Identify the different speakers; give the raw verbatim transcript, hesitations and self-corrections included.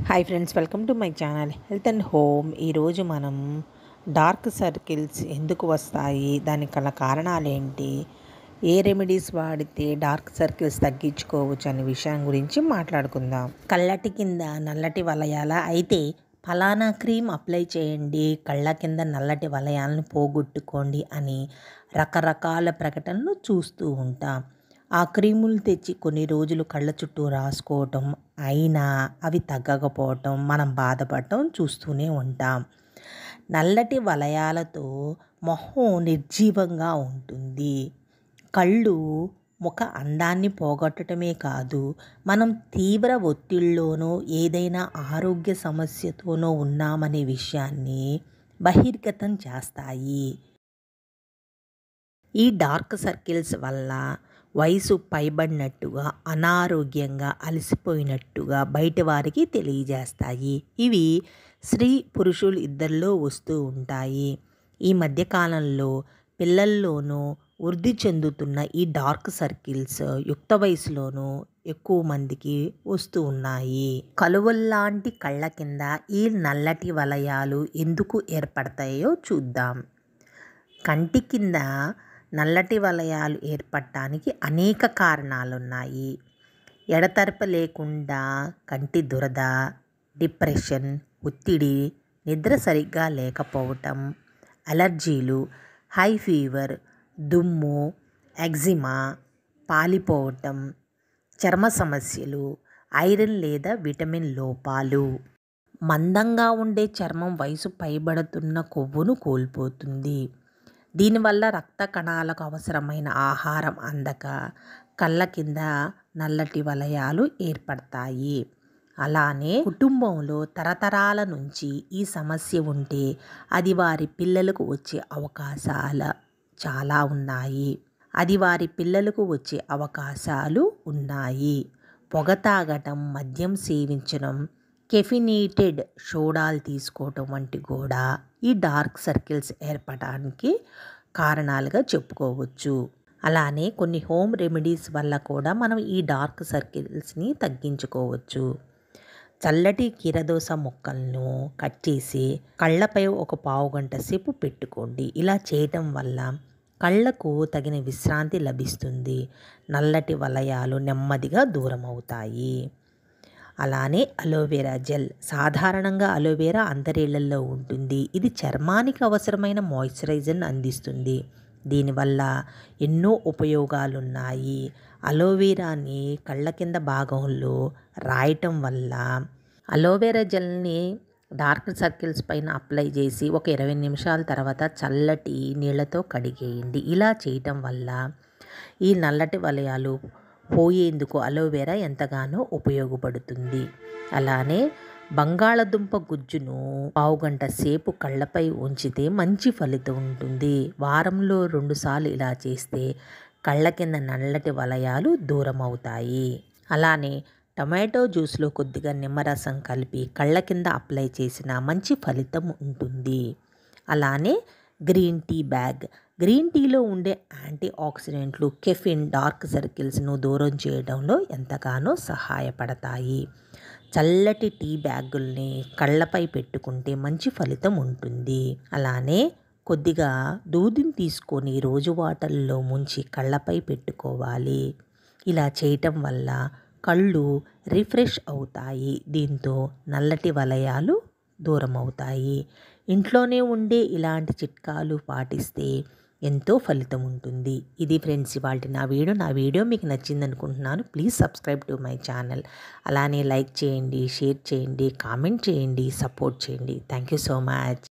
Speaker 1: Hi friends, welcome to my channel health and home. ఈరోజు మనం dark circles ఎందుకు వస్తాయి, దానికి గల కారణాలు ఏంటి, ఏ రెమెడీస్ వాడితే డార్క్ సర్కిల్స్ తగ్గించుకోవచ్చు అనే విషయం గురించి మాట్లాడుకుందాం. కళ్ళటి కింద నల్లటి వలయాల అయితే ఫలానా క్రీమ్ అప్లై చేయండి, కళ్ళ కింద నల్లటి వలయాలను పోగొట్టుకోండి అని రకరకాల ప్రకటనలు చూస్తూ ఉంటాం. ఆ క్రీములు తెచ్చి కొన్ని రోజులు కళ్ళ చుట్టూ రాసుకోవటం, అయినా అవి తగ్గకపోవటం, మనం బాధపడటం చూస్తూనే ఉంటాం. నల్లటి వలయాలతో మొహం నిర్జీవంగా ఉంటుంది. కళ్ళు ముఖ అందాన్ని పోగొట్టడమే కాదు, మనం తీవ్ర ఒత్తిడిలోనో ఏదైనా ఆరోగ్య సమస్యతోనో ఉన్నామనే విషయాన్ని బహిర్గతం చేస్తాయి. ఈ డార్క్ సర్కిల్స్ వల్ల వయసు పైబడినట్టుగా, అనారోగ్యంగా, అలసిపోయినట్టుగా బయట వారికి తెలియజేస్తాయి. ఇవి స్త్రీ పురుషులు ఇద్దరిలో వస్తూ ఉంటాయి. ఈ మధ్యకాలంలో పిల్లల్లోనూ వృద్ధి చెందుతున్న ఈ డార్క్ సర్కిల్స్ యుక్త వయసులోనూ ఎక్కువ మందికి వస్తూ ఉన్నాయి. కలువల్లాంటి కళ్ళ కింద ఈ నల్లటి వలయాలు ఎందుకు ఏర్పడతాయో చూద్దాం. కంటి కింద నల్లటి వలయాలు ఏర్పడటానికి అనేక కారణాలున్నాయి. ఎడతెరప లేకుండా కంటి దురద, డిప్రెషన్, ఒత్తిడి, నిద్ర సరిగ్గా లేకపోవటం, అలర్జీలు, హై ఫీవర్, దుమ్ము, ఎగ్జిమా, పాలిపోవటం, చర్మ సమస్యలు, ఐరన్ లేదా విటమిన్ లోపాలు. మందంగా ఉండే చర్మం వయసు పైబడుతున్న కొవ్వును కోల్పోతుంది. దీనివల్ల రక్త కణాలకు అవసరమైన ఆహారం అందక కళ్ళ కింద నల్లటి వలయాలు ఏర్పడతాయి. అలానే కుటుంబంలో తరతరాల నుంచి ఈ సమస్య ఉంటే అది వారి పిల్లలకు వచ్చే అవకాశాలు చాలా ఉన్నాయి. అది వారి పిల్లలకు వచ్చే అవకాశాలు ఉన్నాయి. పొగ తాగటం, మద్యం సేవించడం, కెఫినేటెడ్ సోడాలు తీసుకోవటం వంటి కూడా ఈ డార్క్ సర్కిల్స్ ఏర్పడడానికి కారణాలుగా చెప్పుకోవచ్చు. అలానే కొన్ని హోమ్ రెమెడీస్ వల్ల కూడా మనం ఈ డార్క్ సర్కిల్స్ని తగ్గించుకోవచ్చు. చల్లటి కీరదోస ముక్కలను కట్ చేసి కళ్ళపై ఒక పావు గంట సేపు పెట్టుకోండి. ఇలా చేయటం వల్ల కళ్ళకు తగిన విశ్రాంతి లభిస్తుంది. నల్లటి వలయాలు నెమ్మదిగా దూరం అవుతాయి. అలానే అలోవెరా జెల్. సాధారణంగా అలోవెరా అందరిళ్లలో ఉంటుంది. ఇది చర్మానికి అవసరమైన మాయిశ్చరైజర్ని అందిస్తుంది. దీనివల్ల ఎన్నో ఉపయోగాలున్నాయి. అలోవెరాని కళ్ళ కింద భాగంలో రాయటం వల్ల అలోవెరా జెల్ని డార్క్ సర్కిల్స్ పైన అప్లై చేసి ఒక ఇరవై నిమిషాల తర్వాత చల్లటి నీళ్ళతో కడిగేయండి. ఇలా చేయటం వల్ల ఈ నల్లటి వలయాలు పోయేందుకు అలోవెరా ఎంతగానో ఉపయోగపడుతుంది. అలానే బంగాళదుంప గుజ్జును పావుగంట సేపు కళ్ళపై ఉంచితే మంచి ఫలితం ఉంటుంది. వారంలో రెండుసార్లు ఇలా చేస్తే కళ్ళ కింద నల్లటి వలయాలు దూరం అవుతాయి. అలానే టమాటో జ్యూస్లో కొద్దిగా నిమ్మరసం కలిపి కళ్ళ కింద అప్లై చేసిన మంచి ఫలితం ఉంటుంది. అలానే గ్రీన్ టీ బ్యాగ్. గ్రీన్ టీలో ఉండే యాంటీ ఆక్సిడెంట్లు కెఫిన్ డార్క్ సర్కిల్స్ను దూరం చేయడంలో ఎంతగానో సహాయపడతాయి. చల్లటి టీ బ్యాగుల్ని కళ్ళపై పెట్టుకుంటే మంచి ఫలితం ఉంటుంది. అలానే కొద్దిగా దూదిని తీసుకొని రోజు వాటర్లో ముంచి కళ్ళపై పెట్టుకోవాలి. ఇలా చేయటం వల్ల కళ్ళు రిఫ్రెష్ అవుతాయి. దీంతో నల్లటి వలయాలు దూరం అవుతాయి. ఇంట్లోనే ఉండే ఇలాంటి చిట్కాలు పాటిస్తే ఎంతో ఫలితం ఉంటుంది. ఇది ఫ్రెండ్స్ ఇవాల్టి నా వీడియో. నా వీడియో మీకు నచ్చింది అనుకుంటున్నాను. Please subscribe to my channel. అలానే లైక్ చేయండి, షేర్ చేయండి, కామెంట్ చేయండి, సపోర్ట్ చేయండి. Thank you so much.